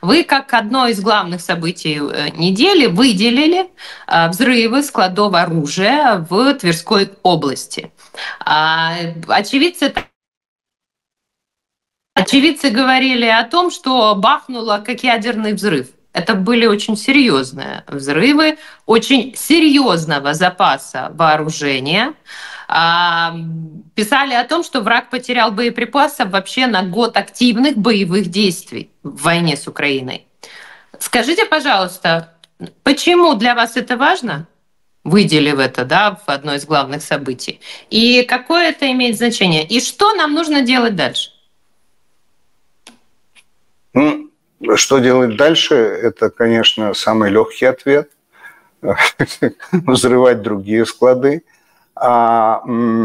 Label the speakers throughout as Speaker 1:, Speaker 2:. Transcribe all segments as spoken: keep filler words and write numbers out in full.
Speaker 1: вы как одно из главных событий недели выделили взрывы складов оружия в Тверской области. Очевидцы Очевидцы говорили о том, что бахнуло как ядерный взрыв. Это были очень серьезные взрывы, очень серьезного запаса вооружения. Писали о том, что враг потерял боеприпасов вообще на год активных боевых действий в войне с Украиной. Скажите, пожалуйста, почему для вас это важно? Выделив это, да, в одно из главных событий. И какое это имеет значение? И что нам нужно делать дальше?
Speaker 2: Ну, что делать дальше, это, конечно, самый легкий ответ. Взрывать другие склады. А,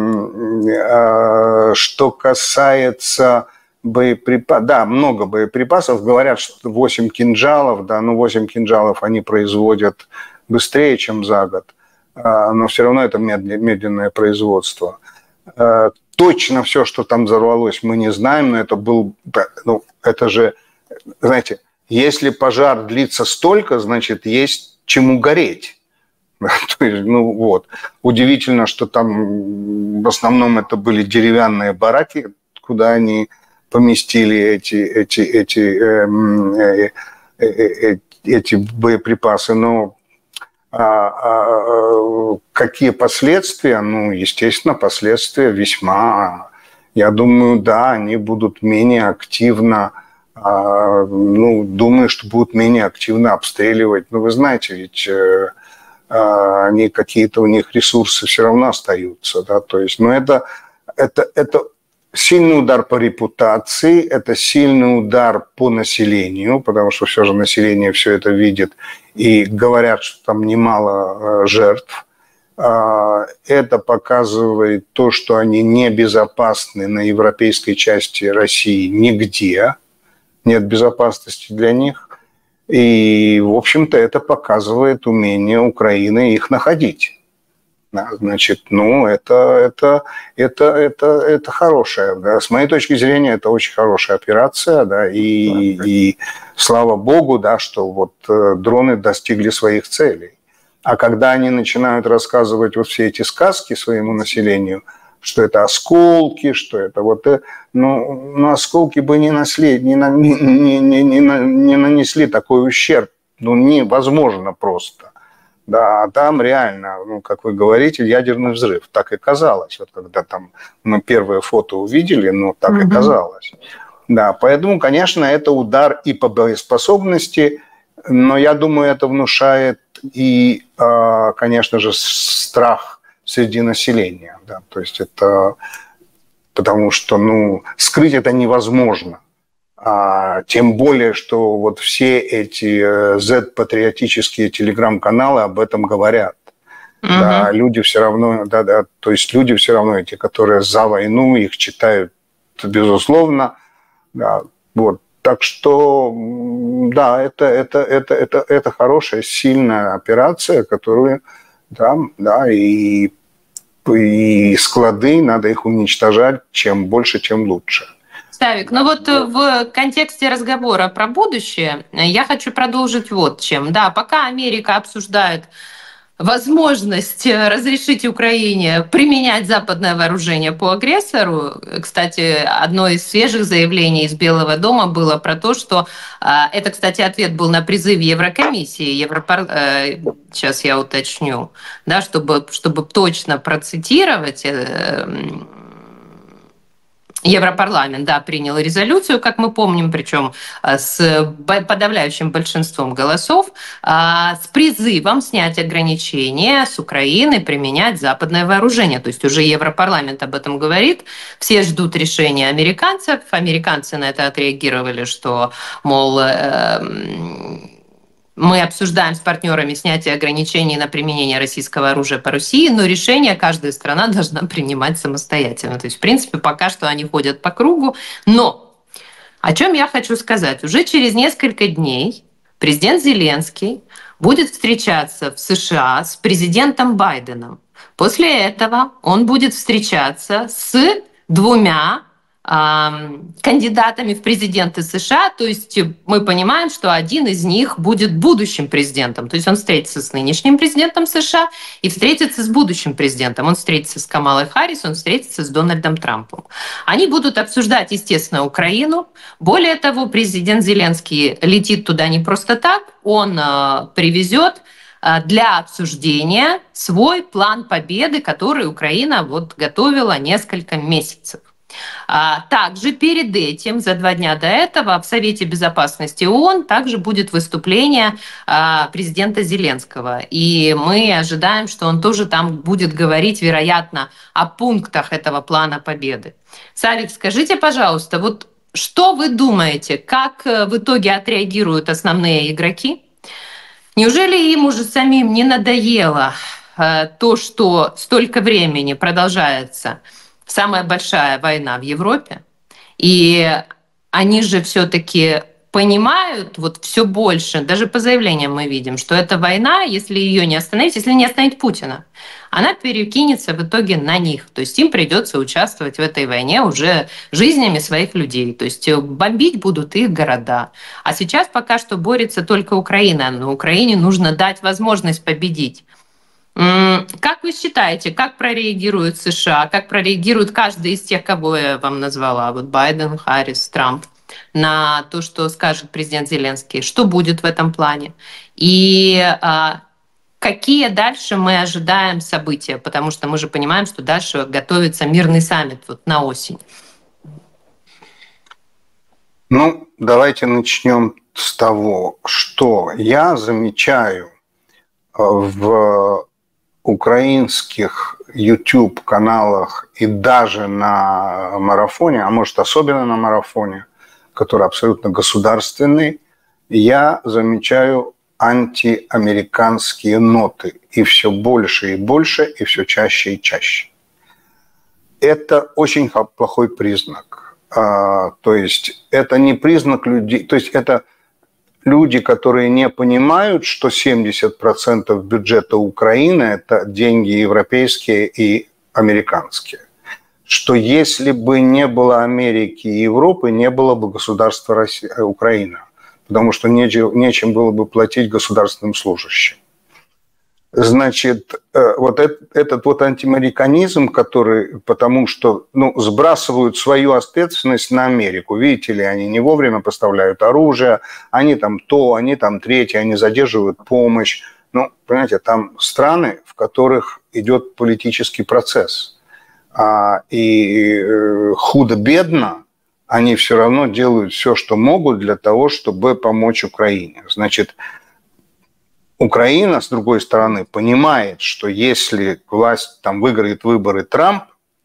Speaker 2: а что касается боеприпасов, да, много боеприпасов. Говорят, что восемь кинжалов, да, ну восемь кинжалов они производят быстрее, чем за год. А, но все равно это медленное производство. А, точно все, что там взорвалось, мы не знаем, но это был, ну, это же, знаете, если пожар длится столько, значит, есть чему гореть. То есть, ну вот. Удивительно, что там в основном это были деревянные бараки, куда они поместили эти, эти, эти, э, э, э, эти боеприпасы. Но а, а, какие последствия? Ну, естественно, последствия весьма, я думаю, да, они будут менее активно, а, ну, думаю, что будут менее активно обстреливать. Ну, вы знаете, ведь они какие-то, у них ресурсы все равно остаются, да, то есть, но это, это, это сильный удар по репутации, это сильный удар по населению, потому что все же население все это видит и говорят, что там немало жертв. Это показывает то, что они небезопасны на европейской части России нигде, нет безопасности для них. И, в общем-то, это показывает умение Украины их находить. Да, значит, ну, это, это, это, это, это хорошая, да, с моей точки зрения, это очень хорошая операция, да, и, и слава богу, да, что вот дроны достигли своих целей. А когда они начинают рассказывать вот все эти сказки своему населению, что это осколки, что это вот... Ну, ну осколки бы не, насли, не, не, не, не, не нанесли такой ущерб. Ну, невозможно просто. Да, а там реально, ну, как вы говорите, ядерный взрыв. Так и казалось. Вот когда там мы первые фото увидели, ну, так mm-hmm. и казалось. Да, поэтому, конечно, это удар и по боеспособности, но я думаю, это внушает и, конечно же, страх среди населения, да, то есть это потому что, ну, скрыть это невозможно, а, тем более, что вот все эти Z-патриотические телеграм-каналы об этом говорят, угу. Да, люди все равно, да, да, то есть люди все равно эти, которые за войну, их читают, безусловно, да, вот, так что, да, это, это, это, это, это хорошая, сильная операция, которую, да, да, и и склады, надо их уничтожать, чем больше, тем лучше.
Speaker 1: Савик, ну вот в контексте разговора про будущее я хочу продолжить вот чем. Да, пока Америка обсуждает возможность разрешить Украине применять западное вооружение по агрессору. Кстати, одно из свежих заявлений из Белого дома было про то, что это, кстати, ответ был на призыв Еврокомиссии, Европар... сейчас я уточню, да, чтобы, чтобы точно процитировать. Европарламент, да, принял резолюцию, как мы помним, причем с подавляющим большинством голосов, с призывом снять ограничения с Украины применять западное вооружение. То есть уже Европарламент об этом говорит. Все ждут решения американцев. Американцы на это отреагировали, что, мол, мы обсуждаем с партнерами снятие ограничений на применение российского оружия по России, но решение каждая страна должна принимать самостоятельно. То есть, в принципе, пока что они ходят по кругу. Но о чем я хочу сказать? Уже через несколько дней президент Зеленский будет встречаться в США с президентом Байденом. После этого он будет встречаться с двумя кандидатами в президенты США, то есть мы понимаем, что один из них будет будущим президентом, то есть он встретится с нынешним президентом США и встретится с будущим президентом, он встретится с Камалой Харрис, он встретится с Дональдом Трампом. Они будут обсуждать, естественно, Украину. Более того, президент Зеленский летит туда не просто так, он привезет для обсуждения свой план победы, который Украина вот готовила несколько месяцев. Также перед этим, за два дня до этого, в Совете Безопасности ООН также будет выступление президента Зеленского. И мы ожидаем, что он тоже там будет говорить, вероятно, о пунктах этого плана победы. Савик, скажите, пожалуйста, вот что вы думаете, как в итоге отреагируют основные игроки? Неужели им уже самим не надоело то, что столько времени продолжается самая большая война в Европе, и они же все-таки понимают вот все больше, даже по заявлениям мы видим, что эта война, если ее не остановить, если не остановить Путина, она перекинется в итоге на них. То есть им придется участвовать в этой войне уже жизнями своих людей. То есть бомбить будут их города. А сейчас пока что борется только Украина, но Украине нужно дать возможность победить. Как вы считаете, как прореагируют США, как прореагирует каждый из тех, кого я вам назвала, вот Байден, Харрис, Трамп, на то, что скажет президент Зеленский? Что будет в этом плане? И а, какие дальше мы ожидаем события? Потому что мы же понимаем, что дальше готовится мирный саммит вот на осень.
Speaker 2: Ну, давайте начнем с того, что я замечаю в украинских YouTube-каналах и даже на марафоне, а может особенно на марафоне, который абсолютно государственный, я замечаю антиамериканские ноты. И все больше и больше, и все чаще и чаще. Это очень плохой признак. То есть это не признак людей, то есть это люди, которые не понимают, что семьдесят процентов бюджета Украины – это деньги европейские и американские. Что если бы не было Америки и Европы, не было бы государства Россия, Украина. Потому что нечем было бы платить государственным служащим. Значит, вот этот вот антиамериканизм, который, потому что ну, сбрасывают свою ответственность на Америку. Видите ли, они не вовремя поставляют оружие, они там то, они там третье, они задерживают помощь. Ну, понимаете, там страны, в которых идет политический процесс. А, и худо-бедно они все равно делают все, что могут для того, чтобы помочь Украине. Значит, Украина, с другой стороны, понимает, что если власть там выиграет выборы Трамп,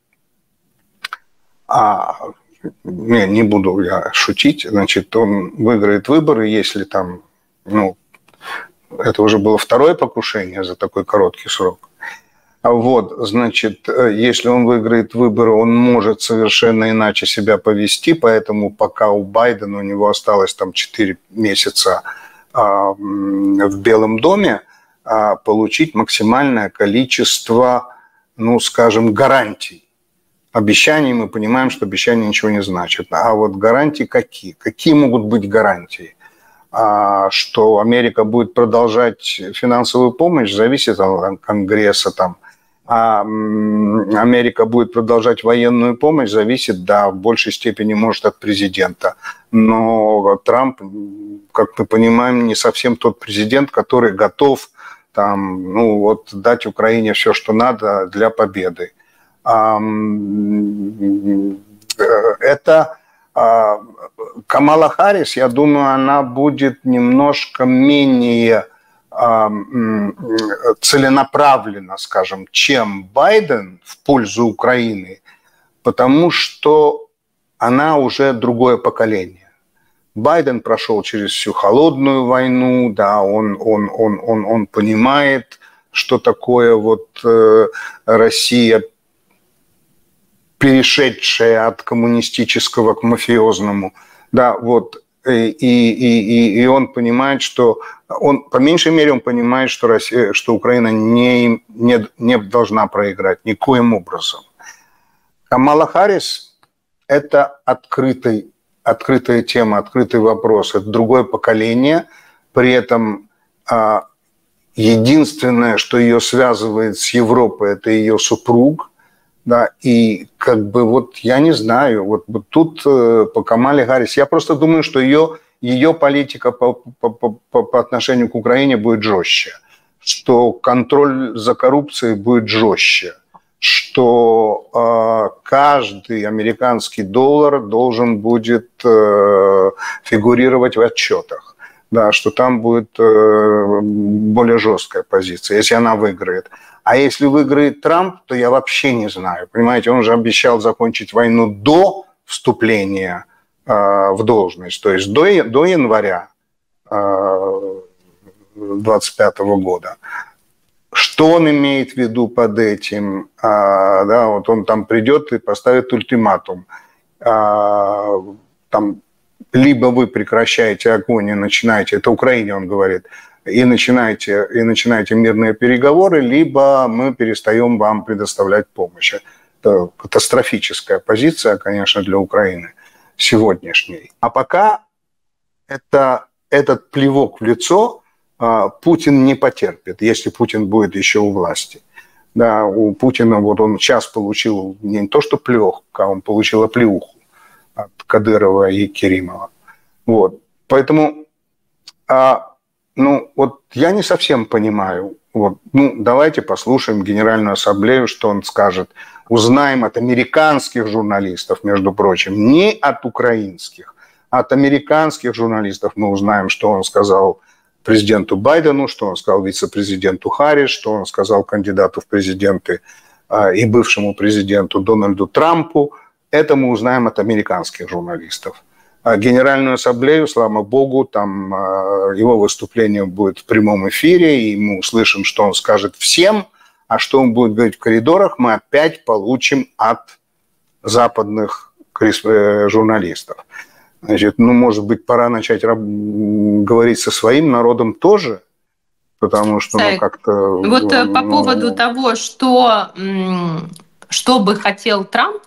Speaker 2: а не, не буду я шутить, значит, он выиграет выборы, если там, ну, это уже было второе покушение за такой короткий срок. Вот, значит, если он выиграет выборы, он может совершенно иначе себя повести, поэтому пока у Байдена, у него осталось там четыре месяца в Белом доме, получить максимальное количество, ну, скажем, гарантий. Обещаний мы понимаем, что обещания ничего не значат. А вот гарантии какие? Какие могут быть гарантии? Что Америка будет продолжать финансовую помощь, зависит от Конгресса там. А Америка будет продолжать военную помощь, зависит, да, в большей степени, может, от президента. Но Трамп, как мы понимаем, не совсем тот президент, который готов там, ну, вот, дать Украине все, что надо для победы. Это Камала Харрис, я думаю, она будет немножко менее целенаправленно, скажем, чем Байден в пользу Украины, потому что она уже другое поколение. Байден прошел через всю холодную войну, да, он, он, он, он, он понимает, что такое вот э, Россия, перешедшая от коммунистического к мафиозному, да, вот. И, и, и он понимает, что он, по меньшей мере, он понимает, что, Россия, что Украина не, не, не должна проиграть никоим образом. Камала Харрис, это открытый, открытая тема, открытый вопрос. Это другое поколение. При этом единственное, что ее связывает с Европой, это ее супруг. Да, и как бы вот я не знаю, вот, вот тут по Камале Гаррис, я просто думаю, что ее, ее политика по, по, по, по отношению к Украине будет жестче, что контроль за коррупцией будет жестче, что э, каждый американский доллар должен будет э, фигурировать в отчетах, да, что там будет э, более жесткая позиция, если она выиграет. А если выиграет Трамп, то я вообще не знаю. Понимаете, он же обещал закончить войну до вступления э, в должность, то есть до, до января э, двадцать пятого года. Что он имеет в виду под этим? А, да, вот он там придет и поставит ультиматум. А, там, либо вы прекращаете огонь и начинаете, это Украине он говорит, и начинаете, и начинаете мирные переговоры, либо мы перестаем вам предоставлять помощь. Это катастрофическая позиция, конечно, для Украины сегодняшней. А пока это, этот плевок в лицо Путин не потерпит, если Путин будет еще у власти. Да, у Путина вот он сейчас получил не то что плевок, а он получил оплеуху от Кадырова и Керимова. Вот. Поэтому а, ну, вот я не совсем понимаю. Вот, ну, давайте послушаем Генеральную Ассамблею, что он скажет. Узнаем от американских журналистов, между прочим, не от украинских, а от американских журналистов мы узнаем, что он сказал президенту Байдену, что он сказал вице-президенту Харрис, что он сказал кандидату в президенты и бывшему президенту Дональду Трампу. Это мы узнаем от американских журналистов. Генеральную Ассамблею, слава богу, там его выступление будет в прямом эфире, и мы услышим, что он скажет всем, а что он будет говорить в коридорах, мы опять получим от западных журналистов. Значит, ну, может быть, пора начать говорить со своим народом тоже, потому что, ну, как-то...
Speaker 1: Вот
Speaker 2: ну,
Speaker 1: по поводу того, что, что бы хотел Трамп,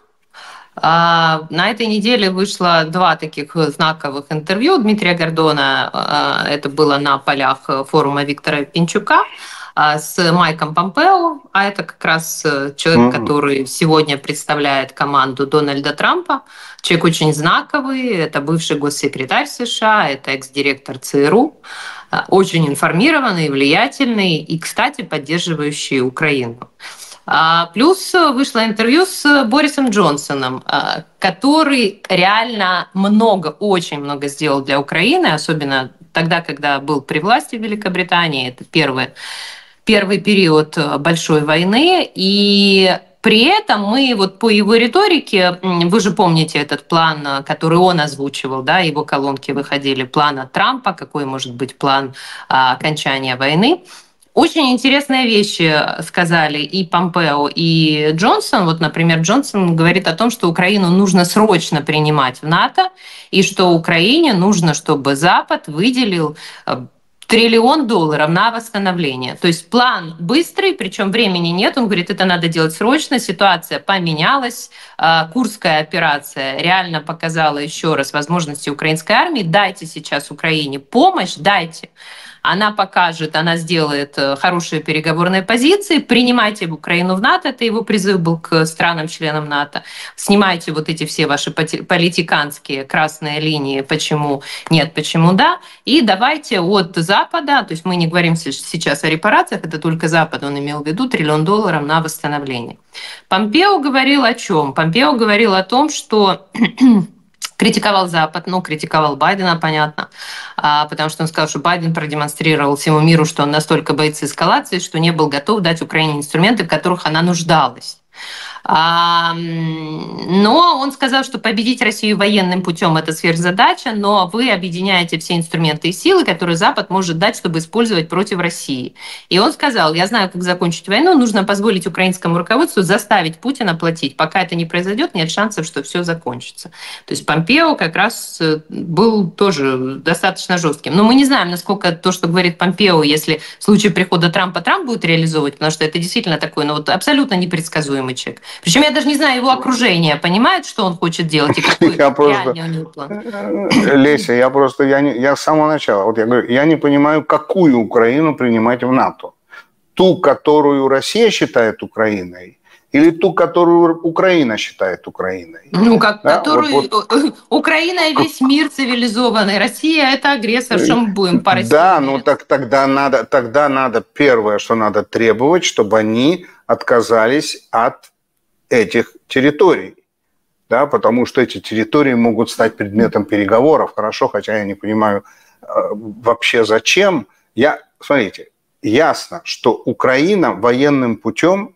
Speaker 1: на этой неделе вышло два таких знаковых интервью Дмитрия Гордона, это было на полях форума Виктора Пинчука, с Майком Помпео, а это как раз человек, mm-hmm. который сегодня представляет команду Дональда Трампа. Человек очень знаковый, это бывший госсекретарь США, это экс-директор ЦРУ, очень информированный, влиятельный и, кстати, поддерживающий Украину. Плюс вышло интервью с Борисом Джонсоном, который реально много, очень много сделал для Украины, особенно тогда, когда был при власти в Великобритании. Это первый, первый период большой войны. И при этом мы вот по его риторике, вы же помните этот план, который он озвучивал, да, его колонки выходили, плана Трампа, какой может быть план окончания войны. Очень интересные вещи сказали и Помпео, и Джонсон. Вот, например, Джонсон говорит о том, что Украину нужно срочно принимать в НАТО, и что Украине нужно, чтобы Запад выделил триллион долларов на восстановление. То есть план быстрый, причем времени нет. Он говорит, это надо делать срочно, ситуация поменялась, Курская операция реально показала еще раз возможности украинской армии. Дайте сейчас Украине помощь, дайте. Она покажет, она сделает хорошие переговорные позиции, принимайте Украину в НАТО, это его призыв был к странам-членам НАТО, снимайте вот эти все ваши политиканские красные линии, почему нет, почему да, и давайте от Запада, то есть мы не говорим сейчас о репарациях, это только Запад, он имел в виду триллион долларов на восстановление. Помпео говорил о чем? Помпео говорил о том, что... Критиковал Запад, ну, критиковал Байдена, понятно, потому что он сказал, что Байден продемонстрировал всему миру, что он настолько боится эскалации, что не был готов дать Украине инструменты, в которых она нуждалась. Но он сказал, что победить Россию военным путем – это сверхзадача, но вы объединяете все инструменты и силы, которые Запад может дать, чтобы использовать против России. И он сказал, я знаю, как закончить войну, нужно позволить украинскому руководству заставить Путина платить. Пока это не произойдет, нет шансов, что все закончится. То есть Помпео как раз был тоже достаточно жестким. Но мы не знаем, насколько то, что говорит Помпео, если в случае прихода Трампа Трамп будет реализовывать, потому что это действительно такой, ну вот абсолютно непредсказуемый человек. Причем я даже не знаю его окружение, понимает, что он хочет делать и какой
Speaker 2: я просто,
Speaker 1: реальный у него план.
Speaker 2: Леся, я просто, я, не, я с самого начала, вот я говорю, я не понимаю, какую Украину принимать в НАТО. Ту, которую Россия считает Украиной, или ту, которую Украина считает Украиной?
Speaker 1: Ну, как,
Speaker 2: да?
Speaker 1: которую
Speaker 2: вот, вот.
Speaker 1: Украина и весь мир цивилизованный, Россия – это агрессор, что мы будем по России?
Speaker 2: Да, ну так тогда надо, тогда надо, первое, что надо требовать, чтобы они отказались от этих территорий, да, потому что эти территории могут стать предметом переговоров, хорошо, хотя я не понимаю э, вообще зачем. Я, смотрите, ясно, что Украина военным путем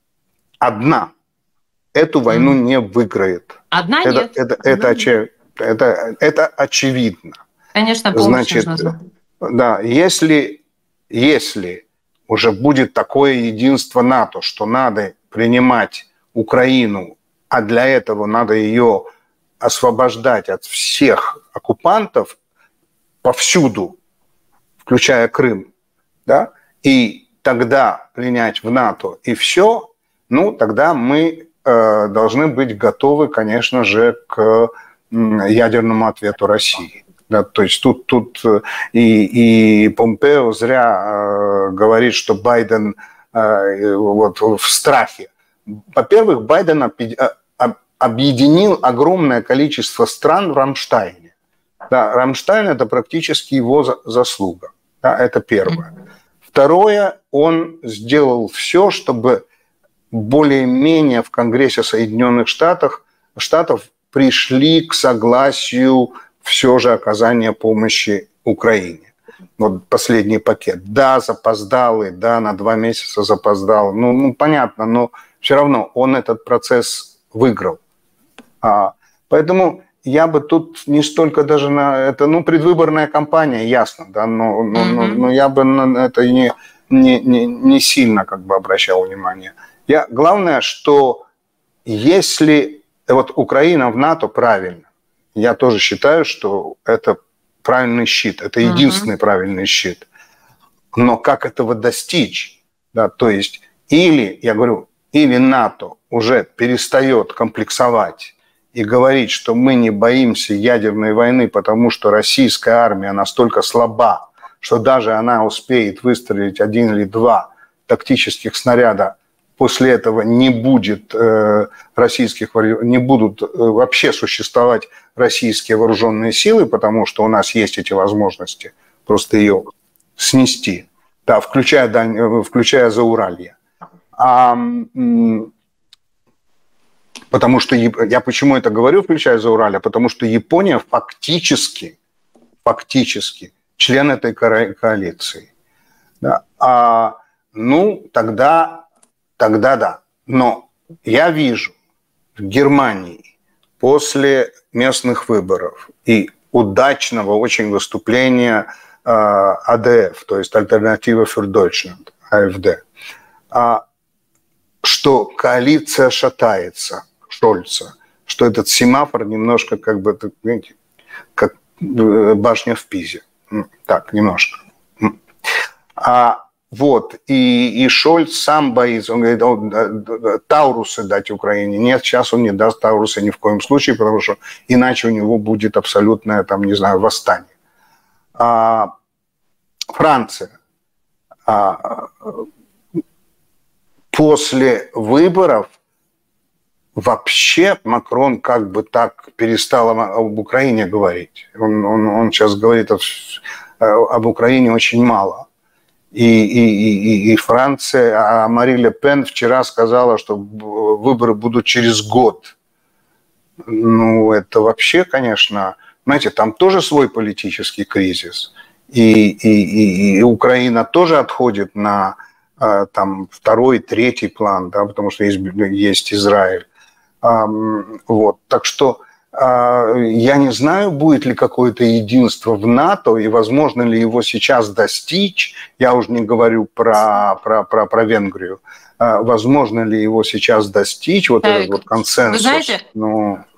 Speaker 2: одна эту войну mm. не выиграет.
Speaker 1: Одна
Speaker 2: это,
Speaker 1: нет.
Speaker 2: Это,
Speaker 1: Одна
Speaker 2: это,
Speaker 1: нет.
Speaker 2: очи, это, это очевидно.
Speaker 1: Конечно, помощь
Speaker 2: Значит,
Speaker 1: нужна.
Speaker 2: Да, если, если уже будет такое единство НАТО, что надо принимать Украину, а для этого надо ее освобождать от всех оккупантов повсюду, включая Крым, да, и тогда принять в НАТО и все, ну, тогда мы э, должны быть готовы, конечно же, к ядерному ответу России. Да, то есть тут, тут и, и Помпео зря э, говорит, что Байден э, вот, в страхе. Во-первых, Байден объединил огромное количество стран в Рамштайне. Да, Рамштайн – это практически его заслуга. Да, это первое. Второе, он сделал все, чтобы более-менее в Конгрессе Соединенных Штатов, Штатов пришли к согласию все же оказания помощи Украине. Вот последний пакет. Да, запоздалый, да, на два месяца запоздал. Ну, ну понятно, но все равно он этот процесс выиграл. А, поэтому я бы тут не столько даже на это, ну, предвыборная кампания, ясно, да, но, но, mm-hmm. но, но я бы на это не, не, не, не сильно как бы обращал внимание. Я, главное, что если вот Украина в НАТО, правильно, я тоже считаю, что это правильный щит, это единственный mm-hmm. правильный щит. Но как этого достичь? Да, то есть или, я говорю, или НАТО уже перестает комплексовать и говорить, что мы не боимся ядерной войны, потому что российская армия настолько слаба, что даже она успеет выстрелить один или два тактических снаряда, после этого не будет э, российских, не будут э, вообще существовать российские вооруженные силы, потому что у нас есть эти возможности просто ее снести, да, включая, включая Зауралье. А, потому что я почему это говорю, включая Зауралье, потому что Япония фактически, фактически член этой коалиции. Да. А, ну, тогда Тогда да. Но я вижу в Германии после местных выборов и удачного очень выступления э, А Д Ф, то есть Альтернатива für Deutschland, А Ф Д, э, что коалиция шатается, Шольца, что этот семафор немножко как бы, знаете, как башня в Пизе. Так, немножко. А Вот, и, и Шольц сам боится, он говорит, он, Таурусы дать Украине. Нет, сейчас он не даст Таурусы ни в коем случае, потому что иначе у него будет абсолютное, там, не знаю, восстание. А, Франция. А, после выборов вообще Макрон как бы так перестал об Украине говорить. Он, он, он сейчас говорит об, об Украине очень мало. И, и, и, и Франция, а Мари Ле Пен вчера сказала, что выборы будут через год. Ну, это вообще, конечно, знаете, там тоже свой политический кризис. И, и, и, и Украина тоже отходит на там, второй, третий план, да, потому что есть, есть Израиль. Вот. Так что я не знаю, будет ли какое-то единство в НАТО и возможно ли его сейчас достичь. Я уже не говорю про, про, про, про Венгрию. Возможно ли его сейчас достичь, вот этот вот консенсус?
Speaker 1: Вы знаете,
Speaker 2: ну...